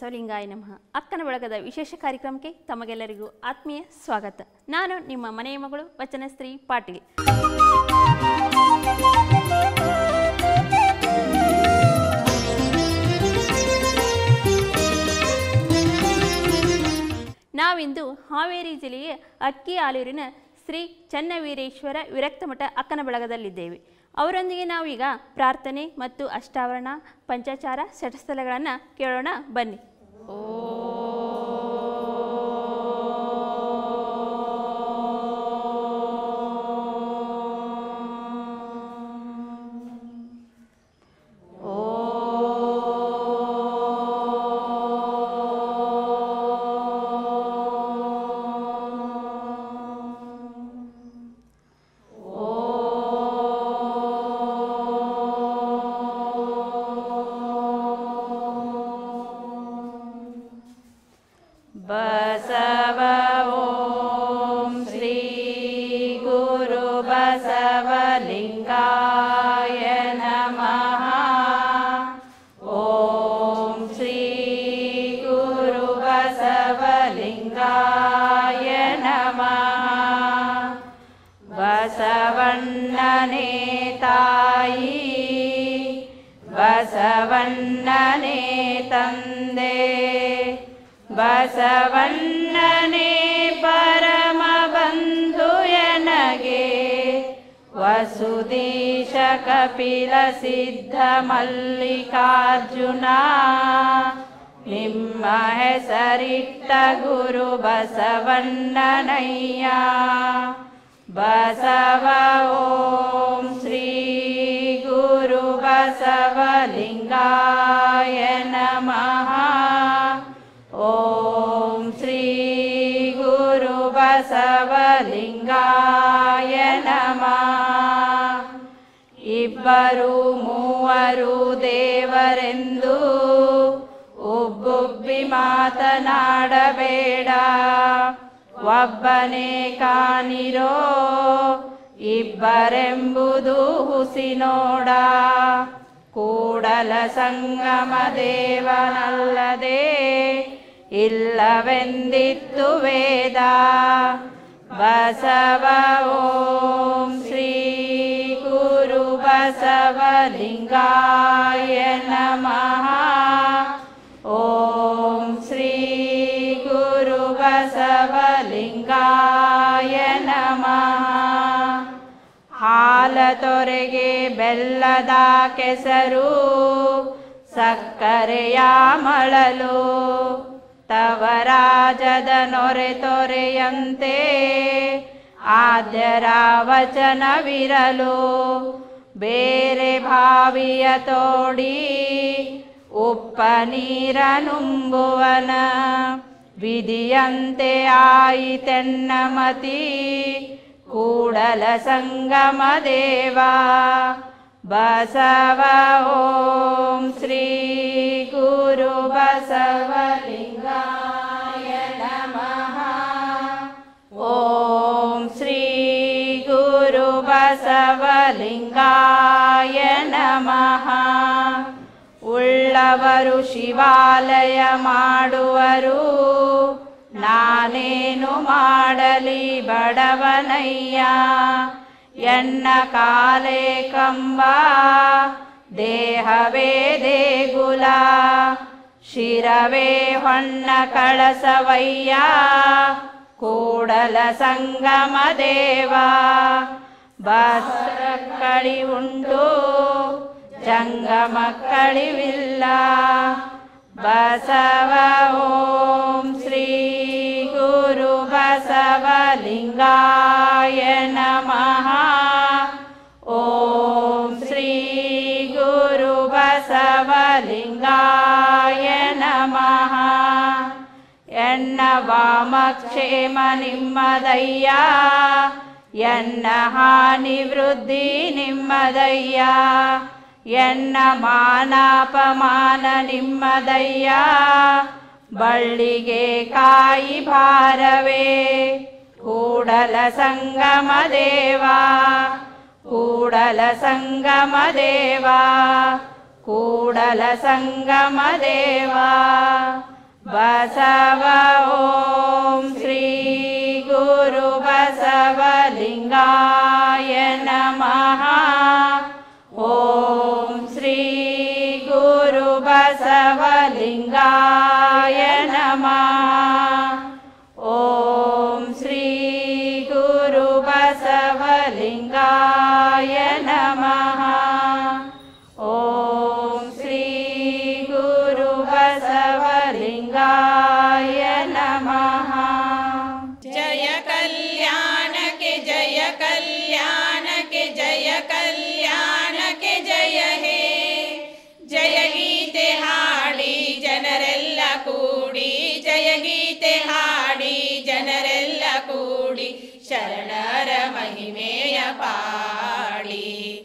ಬಸವಲಿಂಗಾಯ ನಮಃ. ಅಕ್ಕನ ಬಳಗದ ವಿಶೇಷ ಕಾರ್ಯಕ್ರಮಕ್ಕೆ ತಮಗೆಲ್ಲರಿಗೂ ಆತ್ಮೀಯ ಸ್ವಾಗತ. ನಾನು ನಿಮ್ಮ ಮನೆಯ ಮಗಳು ವಚನಶ್ರೀ ಪಾಟೀಲ್. ನಾವಿಂದು ಹಾವೇರಿ ಜಿಲ್ಲೆಯ ಅಕ್ಕಿ ಆಲೂರಿನ ಶ್ರೀ ಚನ್ನವೀರೇಶ್ವರ ವಿರಕ್ತ ಮಠ ಅಕ್ಕನ ಬಳಗದಲ್ಲಿದ್ದೇವೆ. ಅವರೊಂದಿಗೆ ನಾವೀಗ ಪ್ರಾರ್ಥನೆ ಮತ್ತು ಅಷ್ಟಾವರಣ ಪಂಚಾಚಾರ ಷಟ್ಸ್ಥಲಗಳನ್ನು ಕೇಳೋಣ ಬನ್ನಿ. ಬಸವ ಓಂ ಶ್ರೀ ಗುರು ಬಸವಲಿಂಗಾಯ ನಮಃ. ಓಂ ಶ್ರೀ ಗುರು ಬಸವಲಿಂಗಾಯ ನಮಃ. ಬಸವಣ್ಣನೇ ತಾಯಿ, ಬಸವಣ್ಣನೇ ತಂದೆ, ಬಸವಣ್ಣನೇ ಪರಮ ಬಂಧು ಎನಗೆ. ವಸುದೀಶ ಕಪಿಲ ಸಿದ್ಧ ಮಲ್ಲಿಕಾರ್ಜುನ, ನಿಮ್ಮ ಹೆಸರಿಟ್ಟ ಗುರು ಬಸವಣ್ಣನಯ್ಯ. ಬಸವ ಓಂ ಶ್ರೀ ಗುರು ಬಸವಲಿಂಗಾಯ ನಮಃ. ಓಂ ಶ್ರೀ ಗುರು ಬಸವಲಿಂಗಾಯ ನಮಃ. ಇಬ್ಬರು ಮೂವರು ದೇವರೆಂದು ಉಬ್ಬುಬ್ಬಿ ಮಾತನಾಡಬೇಡ. ಒಬ್ಬನೇ ಕಾಣಿರೋ ಇಬ್ಬರೆಂಬುದು ಹುಸಿ ನೋಡ. ಕೂಡಲ ಸಂಗಮ ದೇವನಲ್ಲದೆ ಇಲ್ಲವೆಂದಿತ್ತು ವೇದ. ಬಸವ ಓಂ ಶ್ರೀ ಗುರು ಬಸವಲಿಂಗಾಯ ನಮಃ. ಓಂ ಶ್ರೀ ಗುರು ಬಸವಲಿಂಗಾಯ ನಮಃ. ಹಾಲ ತೊರೆಗೆ ಬೆಲ್ಲದ ಕೆಸರು, ಸಕ್ಕರೆಯ ಮಳಲು, ತವರಾಜದ ನೊರೆ ತೊರೆಯಂತೆ ಆದ್ಯರ ವಚನವಿರಲು. ಬೇರೆ ಭಾವಿಯ ತೋಡಿ ಉಪ್ಪ ನೀರ ನುಂಬುವನ, ವಿಧಿಯಂತೆ ಆಯಿತೆನ್ನ ಮತಿ. ಕೂಡಲ ಸಂಗಮ ದೇವ. ಬಸವ ಓಂ ಶ್ರೀ ಗುರು ಬಸವಲಿಂಗಾಯ ನಮಃ. ಓಂ ಶ್ರೀ ಗುರು ಬಸವಲಿಂಗಾಯ ನಮಃ. ಉಳ್ಳವರು ಶಿವಾಲಯ ಮಾಡುವರು, ನಾನೇನು ಮಾಡಲಿ ಬಡವನಯ್ಯ. ಎನ್ನ ಕಾಲೇ ಕಂಬ, ದೇಹವೇ ದೇಗುಲ, ಶಿರವೇ ಹೊನ್ನ ಕಳಸವಯ್ಯ. ಕೂಡಲ ಸಂಗಮ ದೇವ. ಬಸರಕ್ಕಳಿ ಉಂಟು ಜಂಗಮಕ್ಕಳಿವಿಲ್ಲ. ಬಸವ ಓಂ ಶ್ರೀ ಗುರು ಬಸವಲಿಂಗಾಯ ನಮಃ. ಓಂ ಶ್ರೀ ಗುರು ಬಸವಲಿಂಗಾಯ ನಮಃ. ಎನ್ನ ವಾಮಕ್ಷೇಮ ನಿಮ್ಮದಯ್ಯ, ಎನ್ನ ಹಾನಿ ವೃದ್ಧಿ ನಿಮ್ಮದಯ್ಯ. ಎನ್ನ ಮಾನಾಪಮಾನ ನಿಮ್ಮದಯ್ಯ, ಬಳ್ಳಿಗೆ ಕಾಯಿ ಭಾರವೇ. ಕೂಡಲ ಸಂಗಮ ದೇವ, ಕೂಡಲ ಸಂಗಮ ದೇವ. ಕೂಡಲ ಸಂಗಮ ದೇವ ಬಸವ ಓಂ ಶ್ರೀ ಗುರು ಬಸವಲಿಂಗಾಯ ನಮಃ ಓಂ ಶ್ರೀ ಗುರು ಬಸವಲಿಂಗಾಯ ನಮಃ ಓಂ ಶ್ರೀ ಗುರು ಬಸವಲಿಂಗಾಯ ನಮಃ ಓಂ ಶ್ರೀ ಗುರು ಬಸವಲಿಂಗಾಯ ನಮಃ ಜಯ ಕಲ್ಯಾಣಕ್ಕೆ ಜಯ ಕಲ್ಯಾಣಕ್ಕೆ ಜಯ ಕಲ್ಯಾಣಕ್ಕೆ ಜಯ ಹೇ ಜಯ ಗೀತೆ ಹಾಡಿ ಜನರೆಲ್ಲ ಕೂಡಿ ಜಯ ಗೀತೆ ಹಾಡಿ ಜನರೆಲ್ಲ ಕೂಡಿ ಶರಣರ ಮಹಿಮೆಯ ಪಾಡಿ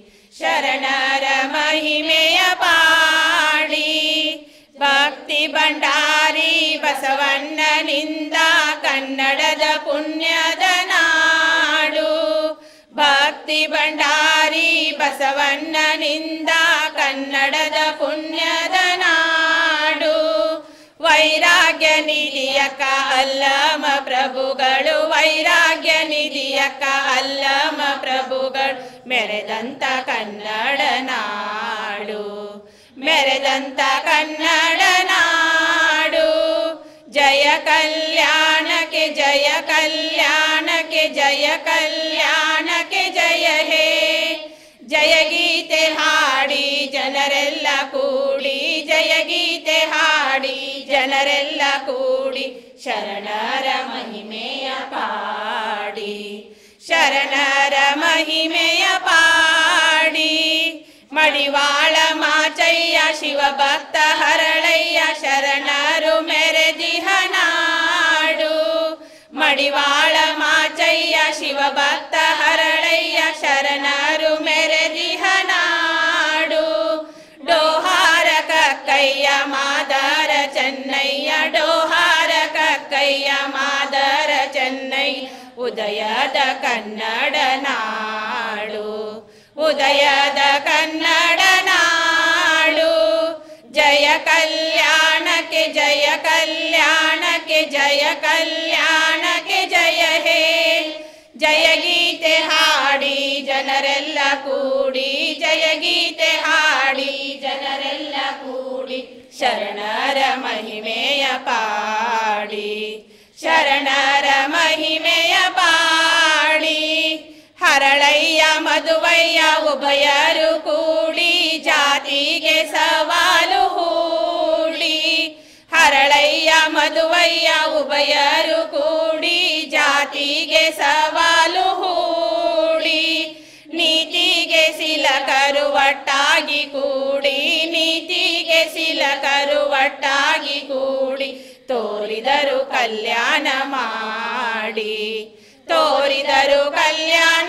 ಶರಣರ ಮಹಿಮೆಯ ಪಾಡಿ ಭಕ್ತಿ ಭಂಡಾರಿ ಬಸವಣ್ಣನಿಂದ ಕನ್ನಡದ ಪುಣ್ಯದ ನಾಡು ಭಕ್ತಿ ಭಂಡಾರಿ ಬಸವಣ್ಣನಿಂದ ಕನ್ನಡದ ಪುಣ್ಯದ ನಾಡು ವೈರಾಗ್ಯ ನಿಧಿಯಕ್ಕ ಅಲ್ಲಮ ಪ್ರಭುಗಳು ವೈರಾಗ್ಯ ನಿಧಿಯಕ್ಕ ಅಲ್ಲಮ ಪ್ರಭುಗಳು ಮೆರೆದಂತ ಕನ್ನಡ ನಾಡು ಮೆರೆದಂತ ಕನ್ನಡ ನಾಡು ಜಯ ಕಲ್ಯಾಣಕ್ಕೆ ಜಯ ಕಲ್ಯಾಣಕ್ಕೆ ಜಯ ಕಲ್ಯಾಣಕ್ಕೆ ಜಯ ಹೇ ಜಯ ಗೀತೆ ಹಾಡಿ ಜನರೆಲ್ಲ ಕೂಡಿ ಜಯ ಗೀತೆ ಹಾಡಿ ಜನರೆಲ್ಲ ಕೂಡಿ ಶರಣರ ಮಹಿಮೆಯ ಪಾಡಿ ಶರಣರ ಮಹಿಮೆಯ ಪಾಡಿ ಮಡಿವಾಳ ಮಾಚಯ್ಯ ಶಿವಭಕ್ತ ಹರಳಯ್ಯ ಶರಣರು ಮೆರೆದಿಹ ನಾಡು ಮಡಿವಾಳ ಮಾಚಯ್ಯ ಶಿವಭಕ್ತ ಹರಳಯ್ಯ ಶರಣರು ಮೆರೆದಿಹ ನಾಡು ಡೋಹಾರ ಕಕ್ಕಯ್ಯ ಮಾದಾರ ಚೆನ್ನಯ್ಯ ಡೋಹಾರ ಕಕ್ಕಯ್ಯ ಮಾದಾರ ಚೆನ್ನಯ್ಯ ಉದಯದ ಕನ್ನಡ ನಾಡು ಉದಯದ ಕನ್ನಡ ನಾಡು ಜಯ ಕಲ್ಯಾಣಕ್ಕೆ ಜಯ ಕಲ್ಯಾಣಕ್ಕೆ ಜಯ ಕಲ್ಯಾಣಕ್ಕೆ ಜಯ ಹೇ ಜಯ ಗೀತೆ ಹಾಡಿ ಜನರೆಲ್ಲ ಕೂಡಿ ಜಯ ಗೀತೆ ಹಾಡಿ ಜನರೆಲ್ಲ ಕೂಡಿ ಶರಣರ ಮಹಿಮೆಯ ಪಾಡಿ ಶರಣರ ಮಹಿಮೆಯ ಪಾಡಿ ಹರಳಯ್ಯ ಮಧುವಯ್ಯ ಉಭಯರು ಕೂಡಿ ಜಾತಿಗೆ ಸವಾಲು ಹೂಡಿ ಹರಳಯ್ಯ ಮಧುವಯ್ಯ ಉಭಯರು ಕೂಡಿ ಜಾತಿಗೆ ಸವಾಲು ಹೂಡಿ ನೀತಿಗೆ ಸಿಲಕರು ಒಟ್ಟಾಗಿ ಕೂಡಿ ನೀತಿಗೆ ಸಿಲಕರು ಒಟ್ಟಾಗಿ ಕೂಡಿ ತೋರಿದರು ಕಲ್ಯಾಣ ಮಾಡಿ ತೋರಿದರು ಕಲ್ಯಾಣ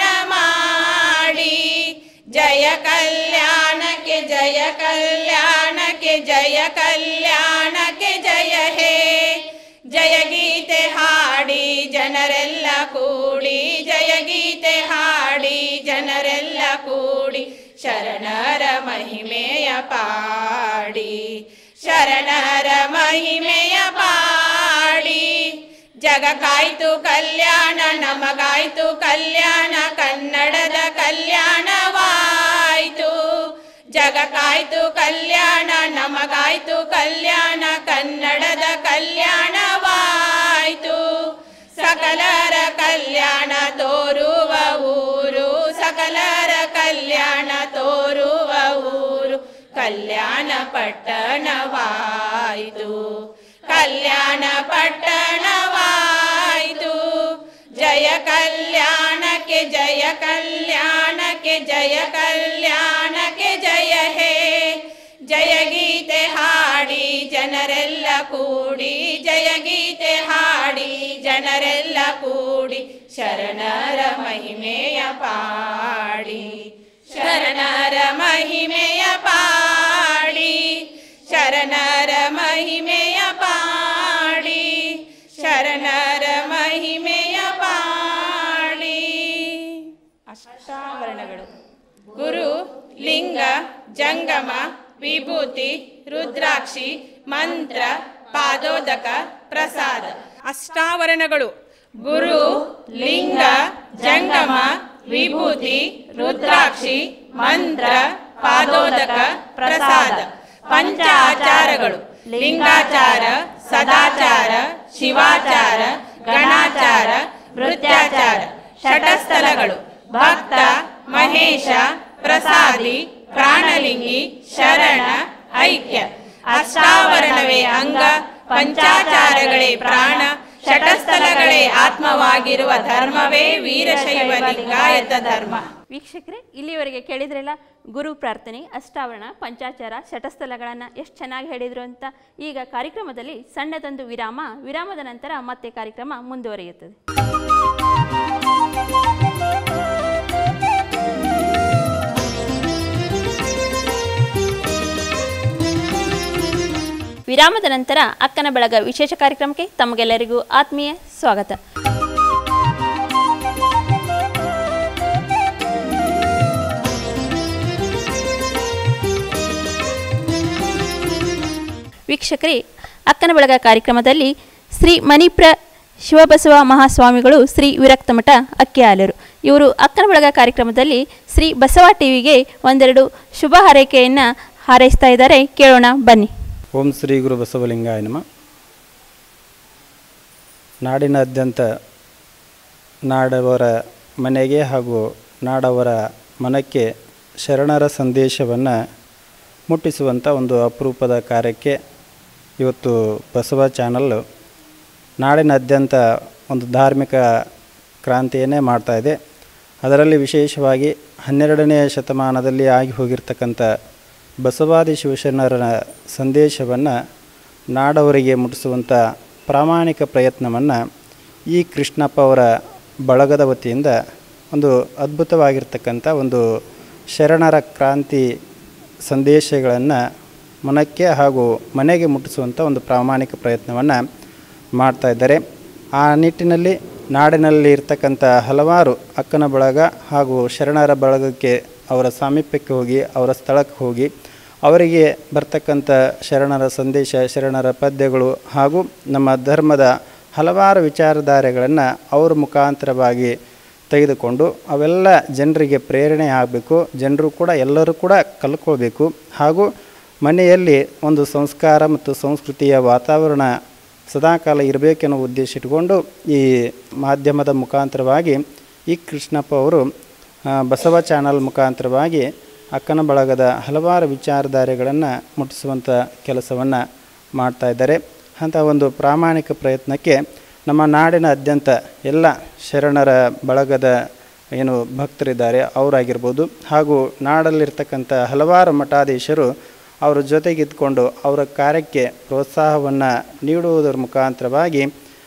ಮಾಡಿ ಜಯ ಕಲ್ಯಾಣಕ್ಕೆ ಜಯ ಕಲ್ಯಾಣಕ್ಕೆ ಜಯ ಕಲ್ಯಾಣಕ್ಕೆ ಜಯ ಹೇ ಜಯ ಗೀತೆ ಹಾಡಿ ಜನರೆಲ್ಲ ಕೂಡಿ ಜಯ ಗೀತೆ ಹಾಡಿ ಜನರೆಲ್ಲ ಕೂಡಿ ಶರಣರ ಮಹಿಮೆಯ ಪಾಡಿ ಶರಣರ ಮಹಿಮೆಯ ಪಾಡಿ ಜಗಕ್ಕಾಯ್ತು ಕಲ್ಯಾಣ ನಮಗಾಯ್ತು ಕಲ್ಯಾಣ ಕನ್ನಡದ ಕಲ್ಯಾಣವಾಯ್ತು ಜಗಕ್ಕಾಯ್ತು ಕಲ್ಯಾಣ ನಮಗಾಯ್ತು ಕಲ್ಯಾಣ ಕನ್ನಡದ ಕಲ್ಯಾಣವಾಯ್ತು ಸಕಲರ ಕಲ್ಯಾಣ ತೋರುವ ಊರು ಸಕಲರ ಕಲ್ಯಾಣ ತೋರುವ ಊರು ಕಲ್ಯಾಣ ಪಟ್ಟಣವಾಯ್ತು ಕಲ್ಯಾಣ ಪಟ್ಟಣವಾಯ್ತು ಜಯ ಕಲ್ಯಾಣಕ್ಕೆ ಜಯ ಕಲ್ಯಾಣಕ್ಕೆ ಜಯ ಕಲ್ಯಾಣಕ್ಕೆ ಜಯ ಹೇ ಜಯ ಗೀತೆ ಹಾಡಿ ಜನರೆಲ್ಲ ಕೂಡಿ ಜಯ ಗೀತೆ ಹಾಡಿ ಜನರೆಲ್ಲ ಕೂಡಿ ಶರಣರ ಮಹಿಮೆಯ ಪಾಡಿ ಶರಣರ ಮಹಿಮೆಯ ಪಾಡಿ ಶರಣರ ಮಹಿಮೆಯ ಪಾಡಿ ಶರಣರ ಮಹಿಮೆಯ ಪಾಡಿ ಅಷ್ಟಾವರಣಗಳು ಗುರು ಲಿಂಗ ಜಂಗಮ ವಿಭೂತಿ ರುದ್ರಾಕ್ಷಿ ಮಂತ್ರ ಪಾದೋದಕ ಪ್ರಸಾದ. ಅಷ್ಟಾವರಣಗಳು ಗುರು ಲಿಂಗ ಜಂಗಮ ವಿಭೂತಿ ರುದ್ರಾಕ್ಷಿ ಮಂತ್ರ ಪಾದೋದಕ ಪ್ರಸಾದ. ಪಂಚ ಆಚಾರಗಳು ಲಿಂಗಾಚಾರ ಸದಾಚಾರ ಶಿವಾಚಾರ ಗಣಾಚಾರ ವೃತ್ಯಾಚಾರ. ಷಟಸ್ಥಲಗಳು ಭಕ್ತ ಮಹೇಶ ಪ್ರಸಾದಿ ಪ್ರಾಣಲಿಂಗಿ ಶರಣ ಐಕ್ಯ. ಅಷ್ಟಾವರಣವೇ ಅಂಗ ಪಂಚಾಚಾರಗಳೇ ಪ್ರಾಣ ಷಟಸ್ಥಲಗಳೇ ಆತ್ಮವಾಗಿರುವ ಧರ್ಮವೇ ವೀರಶೈವ ಲಿಂಗಾಯತ ಧರ್ಮ. ವೀಕ್ಷಕರೇ, ಇಲ್ಲಿವರೆಗೆ ಕೇಳಿದ್ರಲ್ಲ ಗುರು ಪ್ರಾರ್ಥನೆ, ಅಷ್ಟಾವರಣ, ಪಂಚಾಚಾರ, ಷಟಸ್ಥಲಗಳನ್ನು ಎಷ್ಟು ಚೆನ್ನಾಗಿ ಹೇಳಿದರು ಅಂತ. ಈಗ ಕಾರ್ಯಕ್ರಮದಲ್ಲಿ ಸಣ್ಣದೊಂದು ವಿರಾಮದ ನಂತರ ಮತ್ತೆ ಕಾರ್ಯಕ್ರಮ ಮುಂದುವರಿಯುತ್ತದೆ. ವಿರಾಮದ ನಂತರ ಅಕ್ಕನ ಬಳಗ ವಿಶೇಷ ಕಾರ್ಯಕ್ರಮಕ್ಕೆ ತಮಗೆಲ್ಲರಿಗೂ ಆತ್ಮೀಯ ಸ್ವಾಗತ. ವೀಕ್ಷಕರೇ, ಅಕ್ಕನ ಬಳಗ ಕಾರ್ಯಕ್ರಮದಲ್ಲಿ ಶ್ರೀ ಮಣಿಪ್ರ ಶಿವಬಸವ ಮಹಾಸ್ವಾಮಿಗಳು ಶ್ರೀ ವಿರಕ್ತ ಮಠ ಅಕ್ಕಿ ಆಲೂರು ಇವರು ಅಕ್ಕನ ಬಳಗ ಕಾರ್ಯಕ್ರಮದಲ್ಲಿ ಶ್ರೀ ಬಸವ ಟಿವಿಗೆ ಒಂದೆರಡು ಶುಭ ಹಾರೈಕೆಯನ್ನು ಹಾರೈಸ್ತಾ ಇದ್ದಾರೆ. ಕೇಳೋಣ ಬನ್ನಿ. ಓಂ ಶ್ರೀ ಗುರು ಬಸವಲಿಂಗಾಯ ನಮಃ. ನಾಡಿನಾದ್ಯಂತ ನಾಡವರ ಮನೆಗೆ ಹಾಗೂ ನಾಡವರ ಮನಕ್ಕೆ ಶರಣರ ಸಂದೇಶವನ್ನು ಮುಟ್ಟಿಸುವಂಥ ಒಂದು ಅಪರೂಪದ ಕಾರ್ಯಕ್ಕೆ ಇವತ್ತು ಬಸವ ಚಾನಲ್ಲು ನಾಡಿನಾದ್ಯಂತ ಒಂದು ಧಾರ್ಮಿಕ ಕ್ರಾಂತಿಯನ್ನೇ ಮಾಡ್ತಾಯಿದೆ. ಅದರಲ್ಲಿ ವಿಶೇಷವಾಗಿ 12ನೇ ಶತಮಾನದಲ್ಲಿ ಆಗಿ ಹೋಗಿರ್ತಕ್ಕಂಥ ಬಸವಾದಿ ಶಿವಶರಣರ ಸಂದೇಶವನ್ನು ನಾಡವರಿಗೆ ಮುಟ್ಟಿಸುವಂಥ ಪ್ರಾಮಾಣಿಕ ಪ್ರಯತ್ನವನ್ನು ಈ ಕೃಷ್ಣಪ್ಪ ಅವರ ಬಳಗದ ವತಿಯಿಂದ ಒಂದು ಅದ್ಭುತವಾಗಿರ್ತಕ್ಕಂಥ ಒಂದು ಶರಣರ ಕ್ರಾಂತಿ ಸಂದೇಶಗಳನ್ನು ಮನಕ್ಕೆ ಹಾಗೂ ಮನೆಗೆ ಮುಟ್ಟಿಸುವಂಥ ಒಂದು ಪ್ರಾಮಾಣಿಕ ಪ್ರಯತ್ನವನ್ನು ಮಾಡ್ತಾಯಿದ್ದಾರೆ. ಆ ನಿಟ್ಟಿನಲ್ಲಿ ನಾಡಿನಲ್ಲಿ ಇರ್ತಕ್ಕಂಥ ಹಲವಾರು ಅಕ್ಕನ ಬಳಗ ಹಾಗೂ ಶರಣರ ಬಳಗಕ್ಕೆ ಅವರ ಸಾಮೀಪ್ಯಕ್ಕೆ ಹೋಗಿ ಅವರ ಸ್ಥಳಕ್ಕೆ ಹೋಗಿ ಅವರಿಗೆ ಬರ್ತಕ್ಕಂಥ ಶರಣರ ಸಂದೇಶ, ಶರಣರ ಪದ್ಯಗಳು ಹಾಗೂ ನಮ್ಮ ಧರ್ಮದ ಹಲವಾರು ವಿಚಾರಧಾರೆಗಳನ್ನು ಅವರ ಮುಖಾಂತರವಾಗಿ ತೆಗೆದುಕೊಂಡು ಅವೆಲ್ಲ ಜನರಿಗೆ ಪ್ರೇರಣೆ ಆಗಬೇಕು. ಜನರು ಕೂಡ ಎಲ್ಲರೂ ಕೂಡ ಕಲ್ತ್ಕೊಳ್ಬೇಕು. ಹಾಗೂ ಮನೆಯಲ್ಲಿ ಒಂದು ಸಂಸ್ಕಾರ ಮತ್ತು ಸಂಸ್ಕೃತಿಯ ವಾತಾವರಣ ಸದಾಕಾಲ ಇರಬೇಕೆನ್ನೋ ಉದ್ದೇಶ ಇಟ್ಕೊಂಡು ಈ ಮಾಧ್ಯಮದ ಮುಖಾಂತರವಾಗಿ ಈ ಕೃಷ್ಣಪ್ಪ ಅವರು ಬಸವ ಚಾನಲ್ ಮುಖಾಂತರವಾಗಿ ಅಕ್ಕನ ಬಳಗದ ಹಲವಾರು ವಿಚಾರಧಾರೆಗಳನ್ನು ಮುಟ್ಟಿಸುವಂಥ ಕೆಲಸವನ್ನು ಮಾಡ್ತಾಯಿದ್ದಾರೆ. ಅಂಥ ಒಂದು ಪ್ರಾಮಾಣಿಕ ಪ್ರಯತ್ನಕ್ಕೆ ನಮ್ಮ ನಾಡಿನಾದ್ಯಂತ ಎಲ್ಲ ಶರಣರ ಬಳಗದ ಏನು ಭಕ್ತರಿದ್ದಾರೆ ಅವರಾಗಿರ್ಬೋದು ಹಾಗೂ ನಾಡಲ್ಲಿರ್ತಕ್ಕಂಥ ಹಲವಾರು ಮಠಾಧೀಶರು ಅವರ ಜೊತೆಗಿದ್ದುಕೊಂಡು ಅವರ ಕಾರ್ಯಕ್ಕೆ ಪ್ರೋತ್ಸಾಹವನ್ನು ನೀಡುವುದರ ಮುಖಾಂತರವಾಗಿ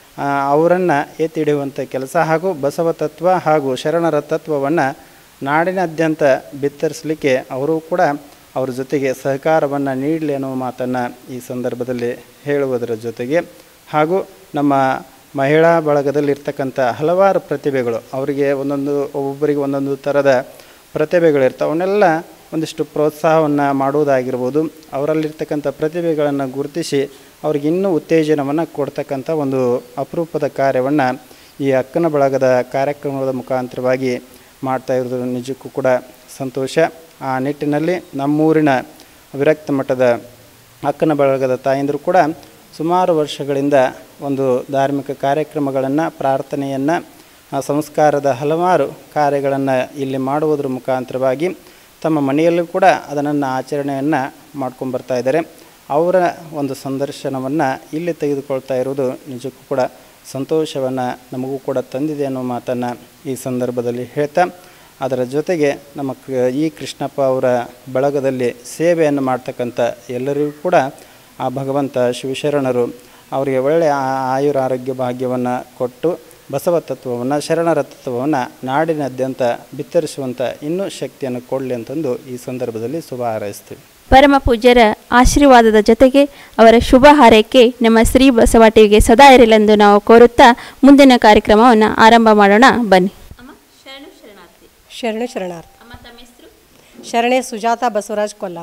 ಅವರನ್ನು ಎತ್ತಿ ಹಿಡಿಯುವಂಥ ಕೆಲಸ ಹಾಗೂ ಬಸವ ತತ್ವ ಹಾಗೂ ಶರಣರ ತತ್ವವನ್ನು ನಾಡಿನಾದ್ಯಂತ ಬಿತ್ತರಿಸಲಿಕ್ಕೆ ಅವರು ಕೂಡ ಅವ್ರ ಜೊತೆಗೆ ಸಹಕಾರವನ್ನು ನೀಡಲಿ ಅನ್ನೋ ಮಾತನ್ನು ಈ ಸಂದರ್ಭದಲ್ಲಿ ಹೇಳುವುದರ ಜೊತೆಗೆ ಹಾಗೂ ನಮ್ಮ ಮಹಿಳಾ ಬಳಗದಲ್ಲಿರ್ತಕ್ಕಂಥ ಹಲವಾರು ಪ್ರತಿಭೆಗಳು ಅವರಿಗೆ ಒಬ್ಬೊಬ್ಬರಿಗೆ ಒಂದೊಂದು ಥರದ ಪ್ರತಿಭೆಗಳಿರ್ತವೆ. ಅವನ್ನೆಲ್ಲ ಒಂದಿಷ್ಟು ಪ್ರೋತ್ಸಾಹವನ್ನು ಮಾಡುವುದಾಗಿರ್ಬೋದು. ಅವರಲ್ಲಿರ್ತಕ್ಕಂಥ ಪ್ರತಿಭೆಗಳನ್ನು ಗುರುತಿಸಿ ಅವ್ರಿಗೆ ಇನ್ನೂ ಉತ್ತೇಜನವನ್ನು ಕೊಡ್ತಕ್ಕಂಥ ಒಂದು ಅಪರೂಪದ ಕಾರ್ಯವನ್ನು ಈ ಅಕ್ಕನ ಬಳಗದ ಕಾರ್ಯಕ್ರಮದ ಮುಖಾಂತರವಾಗಿ ಮಾಡ್ತಾ ಇರೋದು ನಿಜಕ್ಕೂ ಕೂಡ ಸಂತೋಷ. ಆ ನಿಟ್ಟಿನಲ್ಲಿ ನಮ್ಮೂರಿನ ವಿರಕ್ತ ಮಠದ ಅಕ್ಕನ ಬಳಗದ ತಾಯಂದರು ಕೂಡ ಸುಮಾರು ವರ್ಷಗಳಿಂದ ಒಂದು ಧಾರ್ಮಿಕ ಕಾರ್ಯಕ್ರಮಗಳನ್ನು, ಪ್ರಾರ್ಥನೆಯನ್ನು, ಸಂಸ್ಕಾರದ ಹಲವಾರು ಕಾರ್ಯಗಳನ್ನು ಇಲ್ಲಿ ಮಾಡುವುದರ ಮುಖಾಂತರವಾಗಿ ತಮ್ಮ ಮನೆಯಲ್ಲೂ ಕೂಡ ಅದನ್ನು ಆಚರಣೆಯನ್ನು ಮಾಡ್ಕೊಂಬರ್ತಾ ಇದ್ದಾರೆ. ಅವರ ಒಂದು ಸಂದರ್ಶನವನ್ನು ಇಲ್ಲಿ ತೆಗೆದುಕೊಳ್ತಾ ಇರೋದು ನಿಜಕ್ಕೂ ಕೂಡ ಸಂತೋಷವನ್ನು ನಮಗೂ ಕೂಡ ತಂದಿದೆ ಅನ್ನೋ ಮಾತನ್ನು ಈ ಸಂದರ್ಭದಲ್ಲಿ ಹೇಳ್ತಾ, ಅದರ ಜೊತೆಗೆ ನಮ್ಮ ಈ ಕೃಷ್ಣಪ್ಪ ಅವರ ಬಳಗದಲ್ಲಿ ಸೇವೆಯನ್ನು ಮಾಡ್ತಕ್ಕಂಥ ಎಲ್ಲರಿಗೂ ಕೂಡ ಆ ಭಗವಂತ ಶಿವಶರಣರು ಅವರಿಗೆ ಒಳ್ಳೆಯ ಆಯುರಾರೋಗ್ಯ ಭಾಗ್ಯವನ್ನು ಕೊಟ್ಟು ಬಸವ ತತ್ವವನ್ನು, ಶರಣರ ತತ್ವವನ್ನು ನಾಡಿನಾದ್ಯಂತ ಬಿತ್ತರಿಸುವಂಥ ಇನ್ನೂ ಶಕ್ತಿಯನ್ನು ಕೊಡಲಿ ಅಂತಂದು ಈ ಸಂದರ್ಭದಲ್ಲಿ ಶುಭ ಹಾರೈಸ್ತೀವಿ. ಪರಮ ಪೂಜ್ಯರ ಆಶೀರ್ವಾದದ ಜೊತೆಗೆ ಅವರ ಶುಭ ಹಾರೈಕೆ ನಮ್ಮ ಶ್ರೀ ಬಸವ ಟಿವಿಗೆ ಸದಾ ಇರಲೆಂದು ನಾವು ಕೋರುತ್ತಾ ಮುಂದಿನ ಕಾರ್ಯಕ್ರಮವನ್ನು ಆರಂಭ ಮಾಡೋಣ. ಬನ್ನಿ. ಅಮ್ಮ ಶರಣು ಶರಣಾರ್ಥಿ. ಅಮ್ಮ ತಮ್ಮ ಹೆಸರು? ಶರಣೆ ಸುಜಾತ ಬಸವರಾಜ್ ಕೊಲ್ಲಾವರ್.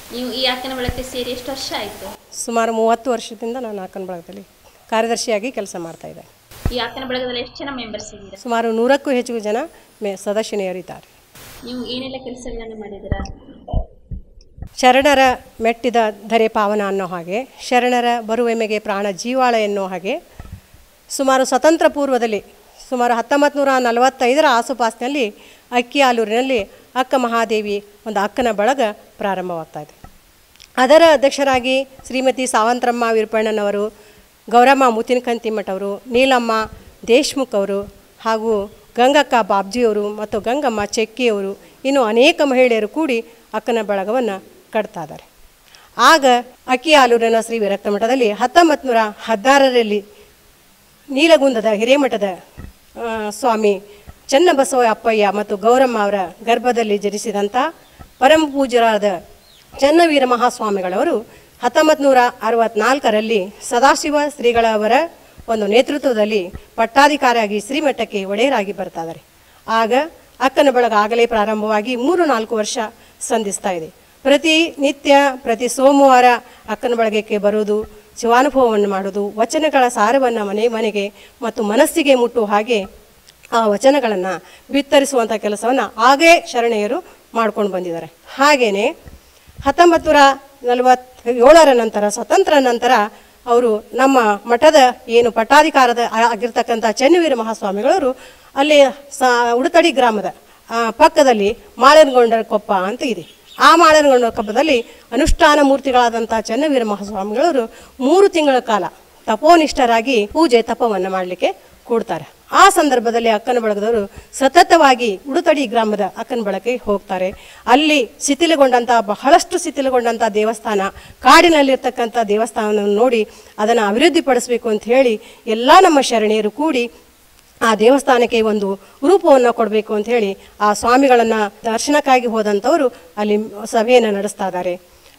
ನೀವು ಈ ಅಕ್ಕನ ಬಳಗಕ್ಕೆ ಸೇರಿ ಎಷ್ಟು ವರ್ಷ ಆಯಿತು? ಸುಮಾರು 30 ವರ್ಷದಿಂದ ನಾನು ಅಕ್ಕನ ಬಳಗದಲ್ಲಿ ಕಾರ್ಯದರ್ಶಿಯಾಗಿ ಕೆಲಸ ಮಾಡ್ತಾ ಇದ್ದೆ. ಈ ಅಕ್ಕನ ಬಳಗದಲ್ಲಿ ಎಷ್ಟು ಜನ ಮೆಂಬರ್ಸ್ ಇದ್ದೀರಾ? ಸುಮಾರು 100ಕ್ಕೂ ಹೆಚ್ಚು ಜನ ಸದಸ್ಯನಿಯರಿದ್ದಾರೆ. ನೀವು ಏನೆಲ್ಲ ಕೆಲಸಗಳನ್ನು ಮಾಡಿದ್ದೀರಾ? ಶರಣರ ಮೆಟ್ಟಿದ ಧರೆ ಪಾವನ ಅನ್ನೋ ಹಾಗೆ, ಶರಣರ ಬರುವೆಮೆಗೆ ಪ್ರಾಣ ಜೀವಾಳ ಎನ್ನೋ ಹಾಗೆ, ಸುಮಾರು ಸ್ವತಂತ್ರ ಪೂರ್ವದಲ್ಲಿ ಸುಮಾರು 1945ರ ಆಸುಪಾಸಿನಲ್ಲಿ ಅಕ್ಕಿ ಆಲೂರಿನಲ್ಲಿ ಅಕ್ಕ ಮಹಾದೇವಿ ಒಂದು ಅಕ್ಕನ ಬಳಗ ಪ್ರಾರಂಭವಾಗ್ತಾ ಇದೆ. ಅದರ ಅಧ್ಯಕ್ಷರಾಗಿ ಶ್ರೀಮತಿ ಸಾವಂತರಮ್ಮ ವೀರಪ್ಪಣ್ಣನವರು, ಗೌರಮ್ಮ ಮುತ್ತಿನಕಂತಿಮಠವರು, ನೀಲಮ್ಮ ದೇಶ್ಮುಖ್ ಅವರು ಹಾಗೂ ಗಂಗಕ್ಕ ಬಾಬ್ಜಿಯವರು ಮತ್ತು ಗಂಗಮ್ಮ ಚೆಕ್ಕಿಯವರು ಇನ್ನು ಅನೇಕ ಮಹಿಳೆಯರು ಕೂಡಿ ಅಕ್ಕನ ಬಳಗವನ್ನು ಕಟ್ತಾ ಇದ್ದಾರೆ. ಆಗ ಅಕ್ಕಿ ಆಲೂರಿನ ಶ್ರೀ ವಿರಕ್ತ ಮಠದಲ್ಲಿ 1916ರಲ್ಲಿ ನೀಲಗುಂದದ ಹಿರೇಮಠದ ಸ್ವಾಮಿ ಚನ್ನಬಸವ ಅಪ್ಪಯ್ಯ ಮತ್ತು ಗೌರಮ್ಮ ಅವರ ಗರ್ಭದಲ್ಲಿ ಜನಿಸಿದಂಥ ಪರಮ ಪೂಜ್ಯರಾದ ಚನ್ನವೀರ ಮಹಾಸ್ವಾಮಿಗಳವರು 1964ರಲ್ಲಿ ಸದಾಶಿವ ಶ್ರೀಗಳವರ ಒಂದು ನೇತೃತ್ವದಲ್ಲಿ ಪಟ್ಟಾಧಿಕಾರಿಯಾಗಿ ಶ್ರೀಮಠಕ್ಕೆ ಒಡೆಯರಾಗಿ ಬರ್ತಾ ಇದ್ದಾರೆ. ಆಗ ಅಕ್ಕನ ಬಳಗ ಆಗಲೇ ಪ್ರಾರಂಭವಾಗಿ 3-4 ವರ್ಷ ಸಂಧಿಸ್ತಾ ಇದೆ. ಪ್ರತಿ ಸೋಮವಾರ ಅಕ್ಕನ ಬಳಗಕ್ಕೆ ಬರುವುದು, ಶಿವಾನುಭವವನ್ನು ಮಾಡೋದು, ವಚನಗಳ ಸಾರವನ್ನು ಮನೆ ಮನೆಗೆ ಮತ್ತು ಮನಸ್ಸಿಗೆ ಮುಟ್ಟುವ ಹಾಗೆ ಆ ವಚನಗಳನ್ನು ಬಿತ್ತರಿಸುವಂಥ ಕೆಲಸವನ್ನು ಆಗೇ ಶರಣೆಯರು ಮಾಡ್ಕೊಂಡು ಬಂದಿದ್ದಾರೆ. ಹಾಗೆಯೇ 1947ರ ನಂತರ ಸ್ವತಂತ್ರ ನಂತರ ಅವರು ನಮ್ಮ ಮಠದ ಏನು ಪಟ್ಟಾಧಿಕಾರದ ಆಗಿರ್ತಕ್ಕಂಥ ಚನ್ನವೀರ ಮಹಾಸ್ವಾಮಿಗಳವರು ಅಲ್ಲಿ ಉಡತಡಿ ಗ್ರಾಮದ ಪಕ್ಕದಲ್ಲಿ ಮಾಳನಗೊಂಡರ ಕೊಪ್ಪ ಅಂತ ಇದೆ. ಆ ಮಾಳನಗೊಂಡರ ಕೊಪ್ಪದಲ್ಲಿ ಅನುಷ್ಠಾನ ಮೂರ್ತಿಗಳಾದಂಥ ಚನ್ನವೀರ ಮಹಾಸ್ವಾಮಿಗಳವರು 3 ತಿಂಗಳ ಕಾಲ ತಪೋನಿಷ್ಠರಾಗಿ ಪೂಜೆ ತಪವನ್ನು ಮಾಡಲಿಕ್ಕೆ ಕೊಡ್ತಾರೆ. ಆ ಸಂದರ್ಭದಲ್ಲಿ ಅಕ್ಕನ ಬಳಗದವರು ಸತತವಾಗಿ ಉಡುತಡಿ ಗ್ರಾಮದ ಅಕ್ಕನ ಬಳಗಕ್ಕೆ ಹೋಗ್ತಾರೆ. ಅಲ್ಲಿ ಬಹಳಷ್ಟು ಶಿಥಿಲಗೊಂಡಂಥ ದೇವಸ್ಥಾನ, ಕಾಡಿನಲ್ಲಿರ್ತಕ್ಕಂಥ ದೇವಸ್ಥಾನವನ್ನು ನೋಡಿ ಅದನ್ನು ಅಭಿವೃದ್ಧಿಪಡಿಸಬೇಕು ಅಂತ ಹೇಳಿ ಎಲ್ಲ ನಮ್ಮ ಶರಣೆಯರು ಕೂಡಿ ಆ ದೇವಸ್ಥಾನಕ್ಕೆ ಒಂದು ರೂಪವನ್ನು ಕೊಡಬೇಕು ಅಂತ ಹೇಳಿ ಆ ಸ್ವಾಮಿಗಳನ್ನು ದರ್ಶನಕ್ಕಾಗಿ ಹೋದಂಥವರು ಅಲ್ಲಿ ಸಭೆಯನ್ನು ನಡೆಸ್ತಾ ಇದ್ದಾರೆ.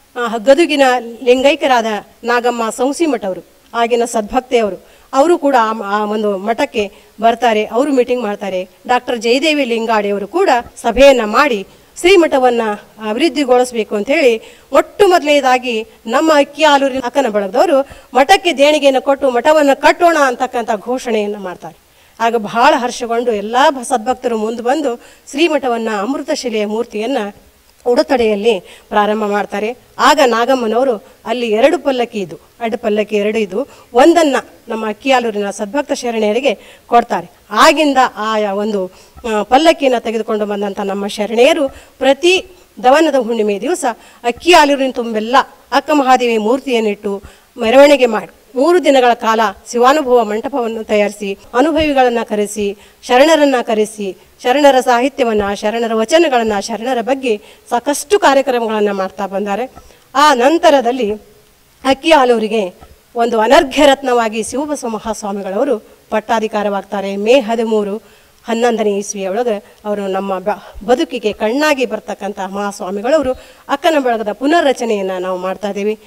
ಗದುಗಿನ ಲಿಂಗೈಕ್ಯರಾದ ನಾಗಮ್ಮ ಸಂಸಿಮಠವರು, ಆಗಿನ ಸದ್ಭಕ್ತೆಯವರು, ಅವರು ಕೂಡ ಆ ಒಂದು ಮಠಕ್ಕೆ ಬರ್ತಾರೆ. ಅವರು ಮೀಟಿಂಗ್ ಮಾಡ್ತಾರೆ. ಡಾಕ್ಟರ್ ಜಯದೇವಿ ಲಿಂಗಾಡಿಯವರು ಕೂಡ ಸಭೆಯನ್ನು ಮಾಡಿ ಶ್ರೀಮಠವನ್ನು ಅಭಿವೃದ್ಧಿಗೊಳಿಸಬೇಕು ಅಂಥೇಳಿ ಮೊಟ್ಟ ಮೊದಲನೇದಾಗಿ ನಮ್ಮ ಅಕ್ಕಿ ಆಲೂರಿನ ಅಕ್ಕನ ಬಳಗದವರು ಮಠಕ್ಕೆ ದೇಣಿಗೆಯನ್ನು ಕೊಟ್ಟು ಮಠವನ್ನು ಕಟ್ಟೋಣ ಅಂತಕ್ಕಂಥ ಘೋಷಣೆಯನ್ನು ಮಾಡ್ತಾರೆ. ಆಗ ಬಹಳ ಹರ್ಷಗೊಂಡು ಎಲ್ಲ ಸದ್ಭಕ್ತರು ಮುಂದೆ ಬಂದು ಶ್ರೀಮಠವನ್ನು ಅಮೃತಶಿಲೆಯ ಮೂರ್ತಿಯನ್ನು ಉಡುತಡೆಯಲ್ಲಿ ಪ್ರಾರಂಭ ಮಾಡ್ತಾರೆ. ಆಗ ನಾಗಮ್ಮನವರು ಅಲ್ಲಿ 2 ಪಲ್ಲಕ್ಕಿ ಇದ್ದು, ಅಡ್ಡ ಪಲ್ಲಕ್ಕಿ 2 ಇದ್ದು, ಒಂದನ್ನು ನಮ್ಮ ಅಕ್ಕಿ ಆಲೂರಿನ ಸದ್ಭಕ್ತ ಶರಣೆಯರಿಗೆ ಕೊಡ್ತಾರೆ. ಆಗಿಂದ ಆ ಒಂದು ಪಲ್ಲಕ್ಕಿಯನ್ನು ತೆಗೆದುಕೊಂಡು ಬಂದಂಥ ನಮ್ಮ ಶರಣೆಯರು ಪ್ರತಿ ದವನದ ಹುಣ್ಣಿಮೆ ದಿವಸ ಅಕ್ಕಿ ಆಲೂರಿನ ತುಂಬೆಲ್ಲ ಅಕ್ಕ ಮಹಾದೇವಿ ಮೂರ್ತಿಯನ್ನಿಟ್ಟು ಮೆರವಣಿಗೆ ಮಾಡಿ 3 ದಿನಗಳ ಕಾಲ ಶಿವಾನುಭವ ಮಂಟಪವನ್ನು ತಯಾರಿಸಿ ಅನುಭವಿಗಳನ್ನು ಕರೆಸಿ ಶರಣರನ್ನು ಕರೆಸಿ ಶರಣರ ಸಾಹಿತ್ಯವನ್ನು, ಶರಣರ ವಚನಗಳನ್ನು, ಶರಣರ ಬಗ್ಗೆ ಸಾಕಷ್ಟು ಕಾರ್ಯಕ್ರಮಗಳನ್ನು ಮಾಡ್ತಾ ಬಂದ್ದಾರೆ. ಆ ನಂತರದಲ್ಲಿ ಅಕ್ಕಿ ಆಲೂರಿಗೆ ಒಂದು ಅನರ್ಘ್ಯ ರತ್ನವಾಗಿ ಶಿವಬಸವ ಮಹಾಸ್ವಾಮಿಗಳವರು ಪಟ್ಟಾಧಿಕಾರವಾಗ್ತಾರೆ. ಮೇ 13, 11ನೇ ಇಸ್ವಿಯೊಳಗೆ ಅವರು ನಮ್ಮ ಬದುಕಿಗೆ ಕಣ್ಣಾಗಿ ಬರ್ತಕ್ಕಂಥ ಮಹಾಸ್ವಾಮಿಗಳವರು ಅಕ್ಕನ ಬಳಗದ ಪುನರ್ರಚನೆಯನ್ನು ನಾವು ಮಾಡ್ತಾ ಇದ್ದೀವಿ.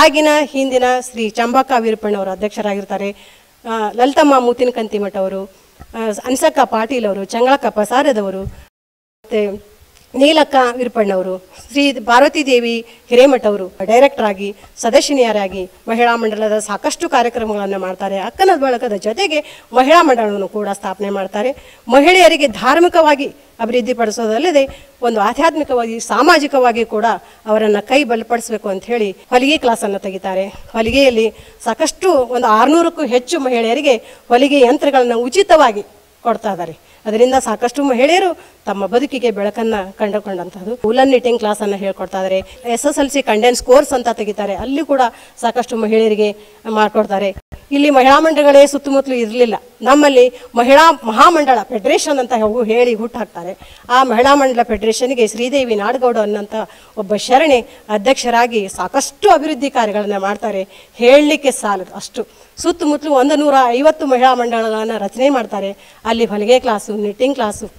ಹಿಂದಿನ ಶ್ರೀ ಚಂಬಕ್ಕ ವೀರಪ್ಪಣ್ಣವರು ಅಧ್ಯಕ್ಷರಾಗಿರ್ತಾರೆ. ಲಲಿತಮ್ಮ ಮುತ್ತಿನಕಂತಿಮಠವರು, ಅನ್ಸಕ್ಕ ಪಾಟೀಲ್ ಅವರು, ಚಂಗಳಕ್ಕ ಪ್ರಸಾದದವರು, ಮತ್ತು ನೀಲಕ್ಕ ವೀರಪ್ಪಣ್ಣವರು, ಶ್ರೀ ಪಾರ್ವತಿ ದೇವಿ ಹಿರೇಮಠವರು ಡೈರೆಕ್ಟರ್ ಆಗಿ ಸದಸ್ಯನಿಯರಾಗಿ ಮಹಿಳಾ ಮಂಡಲದ ಸಾಕಷ್ಟು ಕಾರ್ಯಕ್ರಮಗಳನ್ನು ಮಾಡ್ತಾರೆ. ಅಕ್ಕನ ಬಳಗದ ಜೊತೆಗೆ ಮಹಿಳಾ ಮಂಡಳವನ್ನು ಕೂಡ ಸ್ಥಾಪನೆ ಮಾಡ್ತಾರೆ. ಮಹಿಳೆಯರಿಗೆ ಧಾರ್ಮಿಕವಾಗಿ ಅಭಿವೃದ್ಧಿಪಡಿಸೋದಲ್ಲದೆ ಒಂದು ಆಧ್ಯಾತ್ಮಿಕವಾಗಿ ಸಾಮಾಜಿಕವಾಗಿ ಕೂಡ ಅವರನ್ನು ಕೈ ಬಲಪಡಿಸಬೇಕು ಅಂತ ಹೇಳಿ ಹೊಲಿಗೆ ಕ್ಲಾಸನ್ನು ತೆಗಿತಾರೆ. ಹೊಲಿಗೆಯಲ್ಲಿ ಸಾಕಷ್ಟು ಒಂದು 600ಕ್ಕೂ ಹೆಚ್ಚು ಮಹಿಳೆಯರಿಗೆ ಹೊಲಿಗೆ ಯಂತ್ರಗಳನ್ನು ಉಚಿತವಾಗಿ ಕೊಡ್ತಾ ಇದ್ದಾರೆ. ಅದರಿಂದ ಸಾಕಷ್ಟು ಮಹಿಳೆಯರು ತಮ್ಮ ಬದುಕಿಗೆ ಬೆಳಕನ್ನು ಕಂಡುಕೊಂಡಂಥದ್ದು. ಉಲನ್ ನಿಟ್ಟಿಂಗ್ ಕ್ಲಾಸನ್ನು ಹೇಳ್ಕೊಡ್ತಾ ಇದ್ದಾರೆ. SSLC ಕಂಡೆನ್ಸ್ ಕೋರ್ಸ್ ಅಂತ ತೆಗಿತಾರೆ. ಅಲ್ಲಿ ಕೂಡ ಸಾಕಷ್ಟು ಮಹಿಳೆಯರಿಗೆ ಮಾಡಿಕೊಡ್ತಾರೆ. ಇಲ್ಲಿ ಮಹಿಳಾ ಮಂಡಳಗಳೇ ಸುತ್ತಮುತ್ತಲು ಇರಲಿಲ್ಲ. ನಮ್ಮಲ್ಲಿ ಮಹಿಳಾ ಮಹಾಮಂಡಳ ಫೆಡರೇಷನ್ ಅಂತ ಹೇಳಿ ಹುಟ್ಟಾಕ್ತಾರೆ. ಆ ಮಹಿಳಾ ಮಂಡಳ ಫೆಡರೇಷನ್ಗೆ ಶ್ರೀದೇವಿ ನಾಡಗೌಡ ಅನ್ನೋಂಥ ಒಬ್ಬ ಶರಣೆ ಅಧ್ಯಕ್ಷರಾಗಿ ಸಾಕಷ್ಟು ಅಭಿವೃದ್ಧಿ ಕಾರ್ಯಗಳನ್ನು ಮಾಡ್ತಾರೆ. ಹೇಳಲಿಕ್ಕೆ ಸಾಲದು ಅಷ್ಟು. ಸುತ್ತಮುತ್ತಲು 150 ಮಹಿಳಾ ಮಂಡಳಗಳನ್ನು ರಚನೆ ಮಾಡ್ತಾರೆ. ಅಲ್ಲಿ ಹೊಲಿಗೆ ಕ್ಲಾಸು, ನಿಟ್ಟಿಂಗ್ ಕ್ಲಾಸು,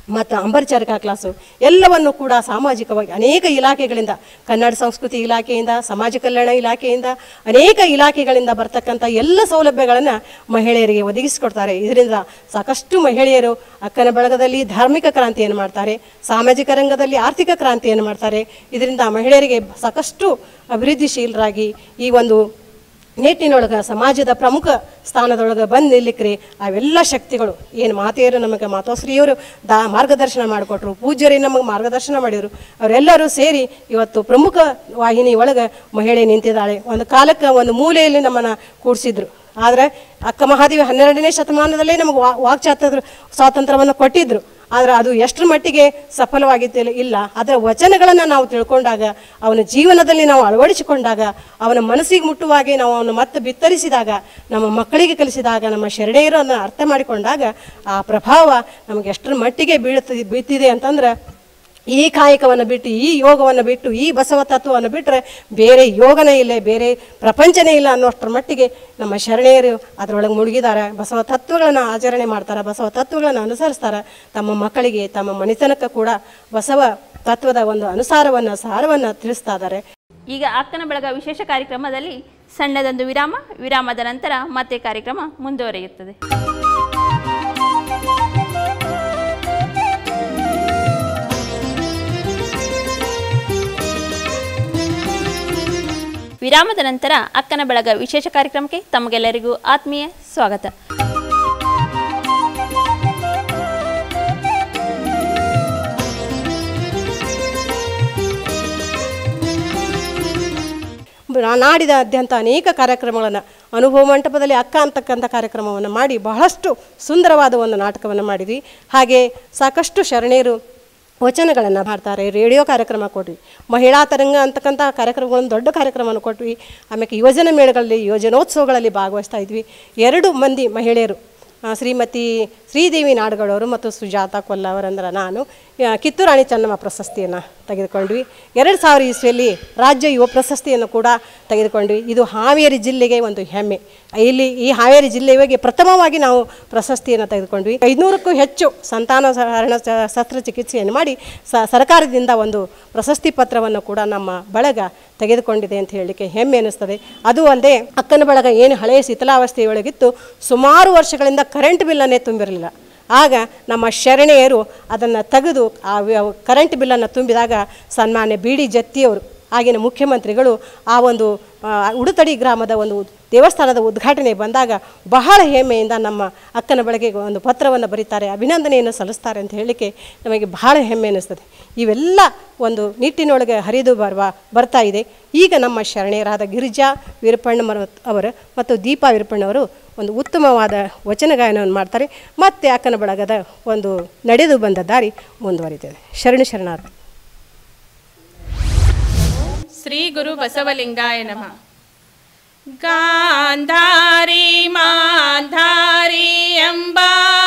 ಮತ್ತು ಅಂಬರಚರಕ ಕ್ಲಾಸು ಎಲ್ಲವನ್ನು ಕೂಡ ಸಾಮಾಜಿಕವಾಗಿ ಅನೇಕ ಇಲಾಖೆಗಳಿಂದ, ಕನ್ನಡ ಸಂಸ್ಕೃತಿ ಇಲಾಖೆಯಿಂದ, ಸಮಾಜ ಕಲ್ಯಾಣ ಇಲಾಖೆಯಿಂದ, ಅನೇಕ ಇಲಾಖೆಗಳಿಂದ ಬರ್ತಕ್ಕಂಥ ಎಲ್ಲ ಸೌಲಭ್ಯಗಳನ್ನು ಮಹಿಳೆಯರಿಗೆ ಒದಗಿಸಿಕೊಡ್ತಾರೆ. ಇದರಿಂದ ಸಾಕಷ್ಟು ಮಹಿಳೆಯರು ಅಕ್ಕನ ಬಳಗದಲ್ಲಿ ಧಾರ್ಮಿಕ ಕ್ರಾಂತಿಯನ್ನು ಮಾಡ್ತಾರೆ, ಸಾಮಾಜಿಕ ರಂಗದಲ್ಲಿ ಆರ್ಥಿಕ ಕ್ರಾಂತಿಯನ್ನು ಮಾಡ್ತಾರೆ. ಇದರಿಂದ ಮಹಿಳೆಯರಿಗೆ ಸಾಕಷ್ಟು ಅಭಿವೃದ್ಧಿಶೀಲರಾಗಿ ಈ ಒಂದು ನಿಟ್ಟಿನೊಳಗೆ ಸಮಾಜದ ಪ್ರಮುಖ ಸ್ಥಾನದೊಳಗೆ ಬಂದು ನಿಲ್ಲಿಕ್ರಿ ಅವೆಲ್ಲ ಶಕ್ತಿಗಳು ಏನು ಮಾತೆಯರು ನಮಗೆ ಮಾತೋಶ್ರೀಯವರು ಮಾರ್ಗದರ್ಶನ ಮಾಡಿಕೊಟ್ರು, ಪೂಜ್ಯರಿ ನಮಗೆ ಮಾರ್ಗದರ್ಶನ ಮಾಡಿದರು. ಅವರೆಲ್ಲರೂ ಸೇರಿ ಇವತ್ತು ಪ್ರಮುಖ ವಾಹಿನಿ ಒಳಗೆ ಮಹಿಳೆ ನಿಂತಿದ್ದಾಳೆ. ಒಂದು ಕಾಲಕ್ಕೆ ಒಂದು ಮೂಲೆಯಲ್ಲಿ ನಮ್ಮನ್ನು ಕೂಡಿಸಿದ್ರು. ಆದರೆ ಅಕ್ಕ ಮಹಾದೇವಿ 12ನೇ ಶತಮಾನದಲ್ಲೇ ನಮಗೆ ಸ್ವಾತಂತ್ರ್ಯವನ್ನು ಕೊಟ್ಟಿದ್ದರು. ಆದರೆ ಅದು ಎಷ್ಟರ ಮಟ್ಟಿಗೆ ಸಫಲವಾಗಿದ್ದಿಲ್ಲ ಇಲ್ಲ. ಅದರ ವಚನಗಳನ್ನು ನಾವು ತಿಳ್ಕೊಂಡಾಗ, ಅವನ ಜೀವನದಲ್ಲಿ ನಾವು ಅಳವಡಿಸಿಕೊಂಡಾಗ, ಅವನ ಮನಸ್ಸಿಗೆ ಮುಟ್ಟುವಾಗೆ ನಾವು ಅವನು ಮತ್ತೆ ಬಿತ್ತರಿಸಿದಾಗ, ನಮ್ಮ ಮಕ್ಕಳಿಗೆ ಕಲಿಸಿದಾಗ, ನಮ್ಮ ಶರಣೆಯರನ್ನು ಅರ್ಥ ಮಾಡಿಕೊಂಡಾಗ ಆ ಪ್ರಭಾವ ನಮಗೆ ಎಷ್ಟರ ಮಟ್ಟಿಗೆ ಬೀಳ್ತಿದೆ ಅಂತಂದ್ರೆ, ಈ ಕಾಯಕವನ್ನು ಬಿಟ್ಟು, ಈ ಯೋಗವನ್ನು ಬಿಟ್ಟು, ಈ ಬಸವ ತತ್ವವನ್ನು ಬಿಟ್ಟರೆ ಬೇರೆ ಯೋಗನೇ ಇಲ್ಲ, ಬೇರೆ ಪ್ರಪಂಚನೇ ಇಲ್ಲ ಅನ್ನೋಷ್ಟರ ಮಟ್ಟಿಗೆ ನಮ್ಮ ಶರಣೆಯರು ಅದರೊಳಗೆ ಮುಳುಗಿದ್ದಾರೆ. ಬಸವ ತತ್ವಗಳನ್ನು ಆಚರಣೆ ಮಾಡ್ತಾರೆ, ಬಸವ ತತ್ವಗಳನ್ನು ಅನುಸರಿಸ್ತಾರೆ. ತಮ್ಮ ಮಕ್ಕಳಿಗೆ, ತಮ್ಮ ಮನೆತನಕ್ಕೆ ಕೂಡ ಬಸವ ತತ್ವದ ಒಂದು ಅನುಸಾರವನ್ನು, ಸಾರವನ್ನು ತಿಳಿಸ್ತಾ ಇದ್ದಾರೆ. ಈಗ ಅಕ್ಕನ ಬಳಗ ವಿಶೇಷ ಕಾರ್ಯಕ್ರಮದಲ್ಲಿ ಸಣ್ಣದೊಂದು ವಿರಾಮದ ನಂತರ ಮತ್ತೆ ಕಾರ್ಯಕ್ರಮ ಮುಂದುವರಿಯುತ್ತದೆ. ವಿರಾಮದ ನಂತರ ಅಕ್ಕನ ಬಳಗ ವಿಶೇಷ ಕಾರ್ಯಕ್ರಮಕ್ಕೆ ತಮಗೆಲ್ಲರಿಗೂ ಆತ್ಮೀಯ ಸ್ವಾಗತ. ನಾಡಿದಾದ್ಯಂತ ಅನೇಕ ಕಾರ್ಯಕ್ರಮಗಳನ್ನು, ಅನುಭವ ಮಂಟಪದಲ್ಲಿ ಅಕ್ಕ ಅಂತಕ್ಕಂಥ ಕಾರ್ಯಕ್ರಮವನ್ನು ಮಾಡಿ ಬಹಳಷ್ಟು ಸುಂದರವಾದ ಒಂದು ನಾಟಕವನ್ನು ಮಾಡಿದ್ವಿ. ಹಾಗೆ ಸಾಕಷ್ಟು ಶರಣೆಯರು ವಚನಗಳನ್ನು ಮಾಡ್ತಾರೆ. ರೇಡಿಯೋ ಕಾರ್ಯಕ್ರಮ ಕೊಟ್ವಿ, ಮಹಿಳಾ ತರಂಗ ಅಂತಕ್ಕಂಥ ಕಾರ್ಯಕ್ರಮಗಳನ್ನು ದೊಡ್ಡ ಕಾರ್ಯಕ್ರಮವನ್ನು ಕೊಟ್ವಿ. ಆಮೇಲೆ ಯೋಜನೆ ಮೇಳಗಳಲ್ಲಿ, ಯೋಜನೋತ್ಸವಗಳಲ್ಲಿ ಭಾಗವಹಿಸ್ತಾ ಇದ್ವಿ. 2 ಮಂದಿ ಮಹಿಳೆಯರು, ಶ್ರೀಮತಿ ಶ್ರೀದೇವಿ ನಾಡಗೌಡವರು ಮತ್ತು ಸುಜಾತಾ ಕೊಲ್ಲವರಂದ್ರೆ ನಾನು, ಕಿತ್ತೂರಾಣಿ ಚೆನ್ನಮ್ಮ ಪ್ರಶಸ್ತಿಯನ್ನು ತೆಗೆದುಕೊಂಡ್ವಿ. 2000 ಇಸ್ವಿಯಲ್ಲಿ ರಾಜ್ಯ ಯುವ ಪ್ರಶಸ್ತಿಯನ್ನು ಕೂಡ ತೆಗೆದುಕೊಂಡ್ವಿ. ಇದು ಹಾವೇರಿ ಜಿಲ್ಲೆಗೆ ಒಂದು ಹೆಮ್ಮೆ. ಇಲ್ಲಿ ಈ ಹಾವೇರಿ ಜಿಲ್ಲೆಗೆ ಪ್ರಥಮವಾಗಿ ನಾವು ಪ್ರಶಸ್ತಿಯನ್ನು ತೆಗೆದುಕೊಂಡ್ವಿ. 500ಕ್ಕೂ ಹೆಚ್ಚು ಸಂತಾನಹರಣ ಶಸ್ತ್ರಚಿಕಿತ್ಸೆಯನ್ನು ಮಾಡಿ ಸರ್ಕಾರದಿಂದ ಒಂದು ಪ್ರಶಸ್ತಿ ಪತ್ರವನ್ನು ಕೂಡ ನಮ್ಮ ಬಳಗ ತೆಗೆದುಕೊಂಡಿದೆ ಅಂತ ಹೇಳಲಿಕ್ಕೆ ಹೆಮ್ಮೆ ಅನ್ನಿಸ್ತದೆ. ಅದು ಅಲ್ಲದೆ ಅಕ್ಕನ ಬಳಗ ಏನು ಹಳೆಯ ಶಿಥಿಲಾವಸ್ಥೆಯೊಳಗಿತ್ತು, ಸುಮಾರು ವರ್ಷಗಳಿಂದ ಕರೆಂಟ್ ಬಿಲ್ಲನ್ನೇ ತುಂಬಿರಲಿಲ್ಲ. ಆಗ ನಮ್ಮ ಶರಣೆಯರು ಅದನ್ನು ತೆಗೆದು ಆ ಕರೆಂಟ್ ಬಿಲ್ಲನ್ನು ತುಂಬಿದಾಗ ಸನ್ಮಾನ್ಯ ಬಿ ಡಿ ಜತ್ತಿಯವರು, ಆಗಿನ ಮುಖ್ಯಮಂತ್ರಿಗಳು, ಆ ಒಂದು ಉಡುತಡಿ ಗ್ರಾಮದ ಒಂದು ದೇವಸ್ಥಾನದ ಉದ್ಘಾಟನೆ ಬಂದಾಗ ಬಹಳ ಹೆಮ್ಮೆಯಿಂದ ನಮ್ಮ ಅಕ್ಕನ ಬಳಗೆಗೆ ಒಂದು ಪತ್ರವನ್ನು ಬರೀತಾರೆ, ಅಭಿನಂದನೆಯನ್ನು ಸಲ್ಲಿಸ್ತಾರೆ ಅಂತ ಹೇಳಲಿಕ್ಕೆ ನಮಗೆ ಬಹಳ ಹೆಮ್ಮೆ ಅನ್ನಿಸ್ತದೆ. ಇವೆಲ್ಲ ಒಂದು ನಿಟ್ಟಿನೊಳಗೆ ಹರಿದು ಬರ್ತಾ ಇದೆ. ಈಗ ನಮ್ಮ ಶರಣೆಯರಾದ ಗಿರಿಜಾ ವೀರಪ್ಪಣ್ಣ ಅವರು ಮತ್ತು ದೀಪಾ ವೀರಪ್ಪಣ್ಣವರು ಒಂದು ಉತ್ತಮವಾದ ವಚನ ಗಾಯನವನ್ನು ಮಾಡ್ತಾರೆ. ಮತ್ತು ಅಕ್ಕನ ಬಳಗದ ಒಂದು ನಡೆದು ಬಂದ ದಾರಿ ಮುಂದುವರಿತದೆ. ಶರಣಾರ್ಥಿ. ಶ್ರೀ ಗುರು ಬಸವಲಿಂಗಾಯ ನಮಃ. ಗಾಂಧಾರಿ ಮಾಂಧಾರಿ ಎಂಬ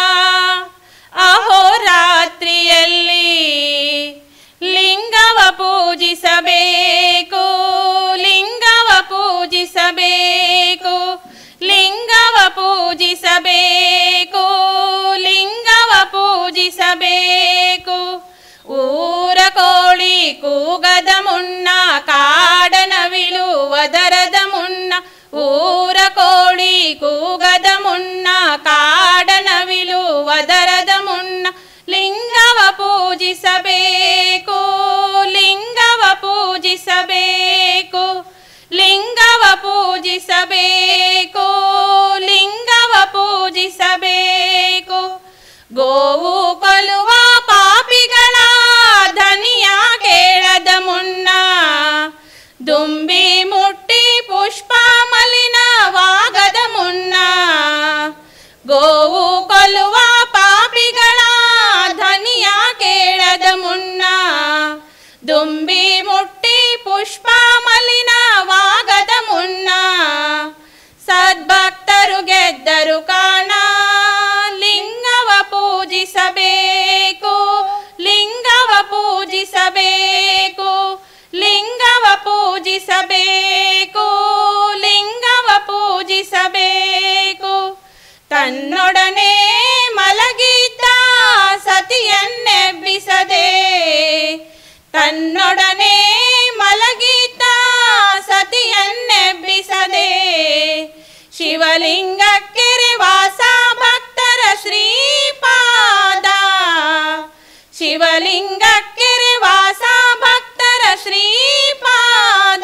ಅಹೋರಾತ್ರಿಯಲ್ಲಿ ಲಿಂಗವ ಪೂಜಿಸಬೇಕು, ಲಿಂಗವ ಪೂಜಿಸಬೇಕು, ಲಿಂಗವ ಪೂಜಿಸಬೇಕು, ಲಿಂಗವ ಪೂಜಿಸಬೇಕು. ಊರ ಕೋಳಿ ಕೂಗದ ಮುನ್ನ ಕಾಡನವಿಲು ಒದರದ ಮುನ್ನ, ಊರ ಕೋಳಿ ಕೂಗದ ಮುನ್ನ ಕಾಡನವಿಲು ಒದರದ ಮುನ್ನ, ಲಿಂಗವ ಪೂಜಿಸಬೇಕು, ಲಿಂಗವ ಪೂಜಿಸಬೇಕು, ಲಿಂಗವ ಪೂಜಿಸಬೇಕು, ಲಿಂಗವ ಪೂಜಿಸಬೇಕು. ಗೋವು ಕೊಲ್ಲುವ ಪಾಪಿಗಳ ಧನಿಯ ಕೇಳದ ಮುನ್ನ, ದುಂಬಿ ಮುಟ್ಟಿ ಪುಷ್ಪ ಮಲಿನವಾಗದ ಮುನ್ನ, ಗೋವು ಕೊಲ್ಲುವ ಪಾಪಿಗಳ ಧನಿಯ ಕೇಳದ ಮುನ್ನ, ದುಂಬಿ ಮುಟ್ಟಿ ಪುಷ್ಪ ಮಲಿನವಾಗದ ಮುನ್ನ, ಸದ್ಭಕ್ತರು ಗೆದ್ದರು ಕಾಣ, ಲಿಂಗವ ಪೂಜಿಸಬೇಕು, ಲಿಂಗವ ಪೂಜಿಸಬೇಕು, ಲಿಂಗವ ಪೂಜಿಸಬೇಕು, ಲಿಂಗವ ಪೂಜಿಸಬೇಕು. ತನ್ನೊಡನೆ ಮಲಗಿದ್ದ ಸತಿಯನ್ನೇ ತನ್ನೊಡನೆ ಮಲಗಿದ್ದ ಸತಿಯನ್ನೆಬ್ಬಿಸದೆ ಶಿವಲಿಂಗಕ್ಕೆರೆ ವಾಸ ಭಕ್ತರ ಶ್ರೀಪಾದ ಶಿವಲಿಂಗಕ್ಕೆರೆ ವಾಸ ಭಕ್ತರ ಶ್ರೀಪಾದ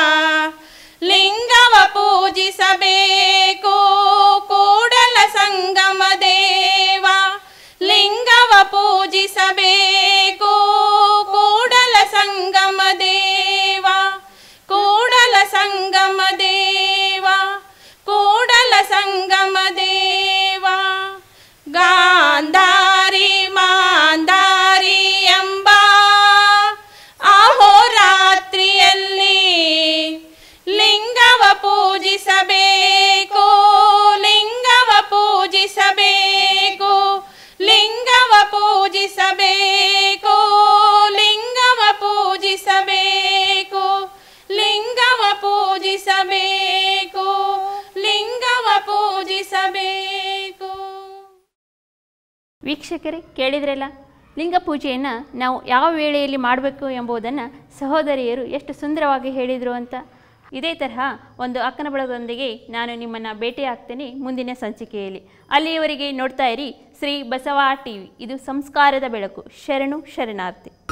ಲಿಂಗವ ಪೂಜಿಸಬೇಕು ಕೂಡಲ ಸಂಗಮ ದೇವ ಲಿಂಗವ ಪೂಜಿಸಬೇಕು ಕೂಡಲ ಸಂಗಮ ದೇವ ಕೂಡಲ ಸಂಗಮ ದೇವ ಕೂಡಲ ಸಂಗಮ ದೇವ ಗಾಂಧಾರಿ ಮಾಂಧಾರಿ ಎಂಬ ಅಹೋರಾತ್ರಿಯಲ್ಲಿ ಲಿಂಗವ ಪೂಜಿಸಬೇಕು ಲಿಂಗವ ಪೂಜಿಸಬೇಕು ಲಿಂಗವ ಪೂಜಿಸಬೇಕು ಲಿಂಗವ ಪೂಜಿಸಬೇಕು ಲಿಂಗವ ಪೂಜಿಸಬೇಕು ಲಿಂಗವ ಪೂಜಿಸಬೇಕು. ವೀಕ್ಷಕರೇ, ಕೇಳಿದ್ರಲ್ಲ, ಲಿಂಗ ಪೂಜೆಯನ್ನು ನಾವು ಯಾವ ವೇಳೆಯಲ್ಲಿ ಮಾಡಬೇಕು ಎಂಬುದನ್ನು ಸಹೋದರಿಯರು ಎಷ್ಟು ಸುಂದರವಾಗಿ ಹೇಳಿದರು ಅಂತ. ಇದೇ ತರಹ ಒಂದು ಅಕ್ಕನ ಬಳಗದೊಂದಿಗೆ ನಾನು ನಿಮ್ಮನ್ನು ಭೇಟಿಯಾಗ್ತೇನೆ ಮುಂದಿನ ಸಂಚಿಕೆಯಲ್ಲಿ. ಅಲ್ಲಿಯವರೆಗೆ ನೋಡ್ತಾ ಇರಿ ಶ್ರೀ ಬಸವ ಟಿವಿ. ಇದು ಸಂಸ್ಕಾರದ ಬೆಳಕು. ಶರಣು ಶರಣಾರ್ಥಿ.